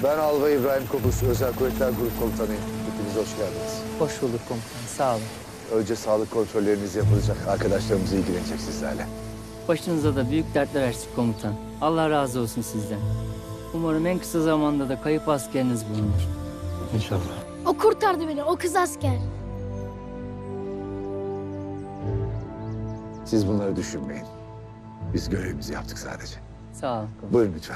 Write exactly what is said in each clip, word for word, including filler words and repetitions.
Ben Albay İbrahim Kopuz, Özel Kuvvetler Grup Komutanıyım. Hepiniz hoş geldiniz. Hoş bulduk komutanım, sağ olun. Önce sağlık kontrolleriniz yapılacak. Arkadaşlarımız ilgilenecek sizlerle. Başınıza da büyük dertler açtık komutan. Allah razı olsun sizden. Umarım en kısa zamanda da kayıp askeriniz bulunur. İnşallah. O kurtardı beni, o kız asker. Siz bunları düşünmeyin. Biz görevimizi yaptık sadece. Sağ olun komutanım. Buyurun lütfen.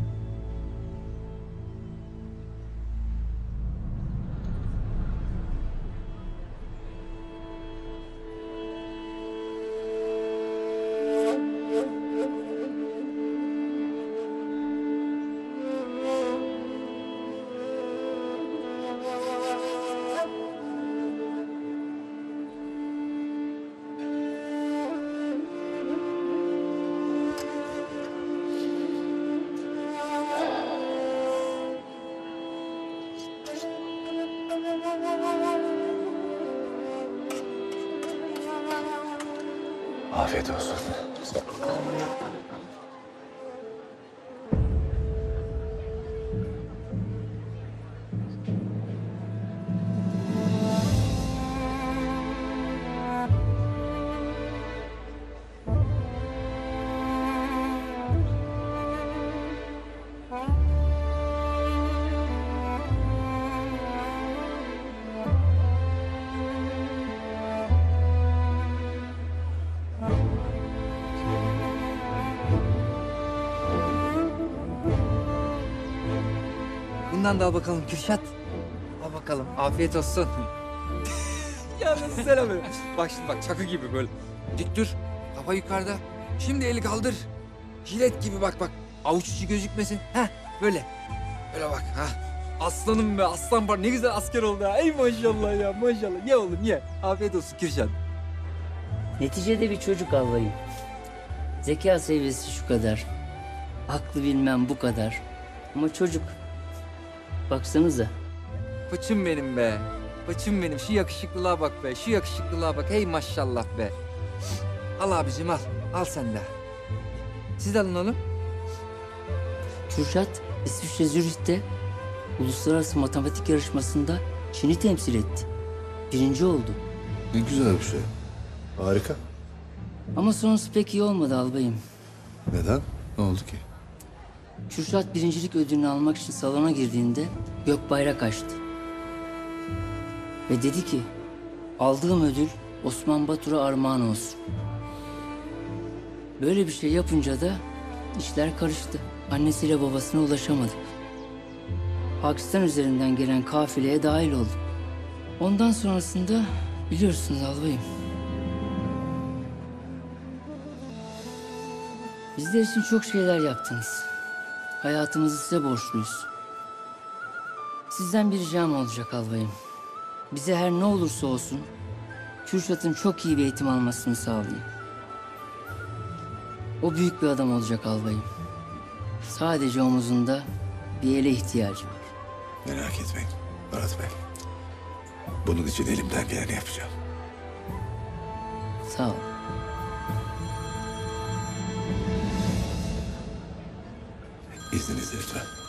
Afiyet olsun. Sağ olun. Bundan da al bakalım Kürşat. Al bakalım. Afiyet olsun. Ya nasıl selam ver. Bak şimdi bak çakı gibi böyle. Dik dur. Kafa yukarıda. Şimdi eli kaldır. Jilet gibi bak bak. Avuç içi gözükmesin. Heh böyle. Böyle bak ha. Aslanım be aslan var. Ne güzel asker oldu ha. Ey maşallah ya maşallah. Ye oğlum ye. Afiyet olsun Kürşat. Neticede bir çocuk albayım. Zeka seviyesi şu kadar. Aklı bilmem bu kadar. Ama çocuk. Baksanıza. Fıçım benim be. Fıçım benim. Şu yakışıklılığa bak be. Şu yakışıklılığa bak. Hey maşallah be. Al abicim al. Al sen de. Siz de alın oğlum. Kürşat, İsviçre Zürih'te uluslararası matematik yarışmasında Çin'i temsil etti. Birinci oldu. Ne güzel bir şey. Harika. Ama sonrası pek iyi olmadı albayım. Neden? Ne oldu ki? Kürşat birincilik ödülünü almak için salona girdiğinde gök bayrak açtı. Ve dedi ki, aldığım ödül Osman Batur'a armağan olsun. Böyle bir şey yapınca da işler karıştı. Annesiyle babasına ulaşamadı. Pakistan üzerinden gelen kafileye dahil oldu. Ondan sonrasında biliyorsunuz albayım. Bizler için çok şeyler yaptınız. Hayatımızı size borçluyuz. Sizden bir ricam olacak albayım. Bize her ne olursa olsun Kürşat'ın çok iyi bir eğitim almasını sağlayın. O büyük bir adam olacak albayım. Sadece omuzunda bir ele ihtiyacı var. Merak etmeyin Murat Bey. Bunun için elimden geleni yapacağım. Sağ ol. İzninizle lütfen.